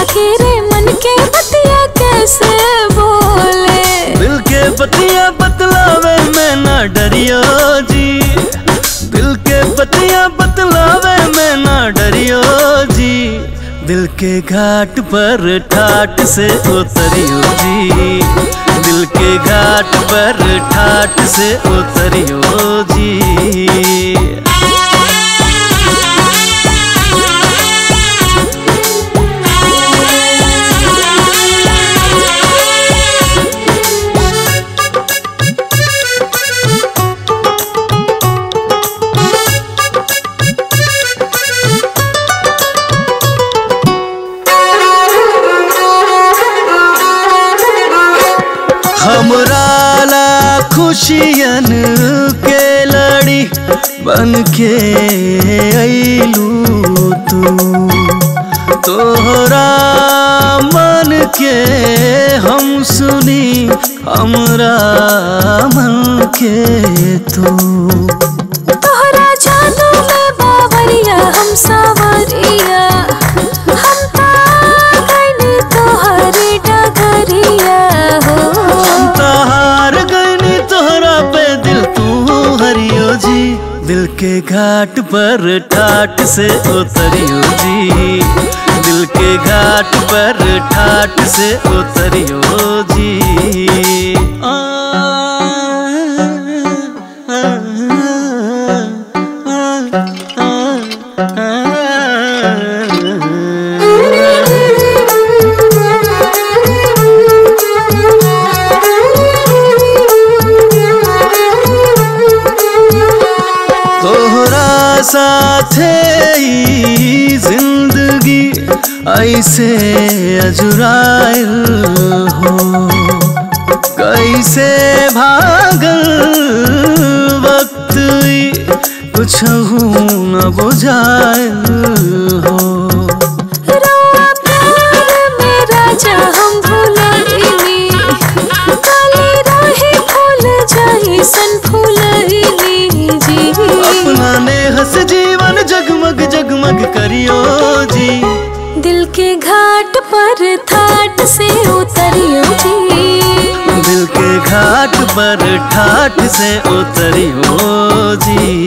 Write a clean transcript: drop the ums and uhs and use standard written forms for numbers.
चाहिए रे मन के बतिया कैसे बोले। दिल के बतिया बतलावे मैं ना डरियो जी, दिल के बतिया बतलावे मैं ना डरियो जी। दिल के घाट पर ठाट से उतरियो जी, दिल के घाट पर ठाट से उतरियो जी। हमरा ला खुशियन के लड़ी बन के अइलू तू, तोहरा मन के हम सुनी हमरा मन के तू। तोहरा जादू में बावरिया हम सावरिया, हम गईनी तोहरी डगरिया हो। दिल के घाट पर ठाट से उतरियो जी, दिल के घाट पर ठाट से उतरियो जी। तोहरा साथे जिंदगी ऐसे अजुराइल हो, कैसे भागल वक्त कुछ न बुझाइल हो। अपना नेह से जीवन जगमग जगमग करियो जी, दिल के घाट पर ठाट से उतरियो जी, दिल के घाट पर ठाट से उतरियो जी।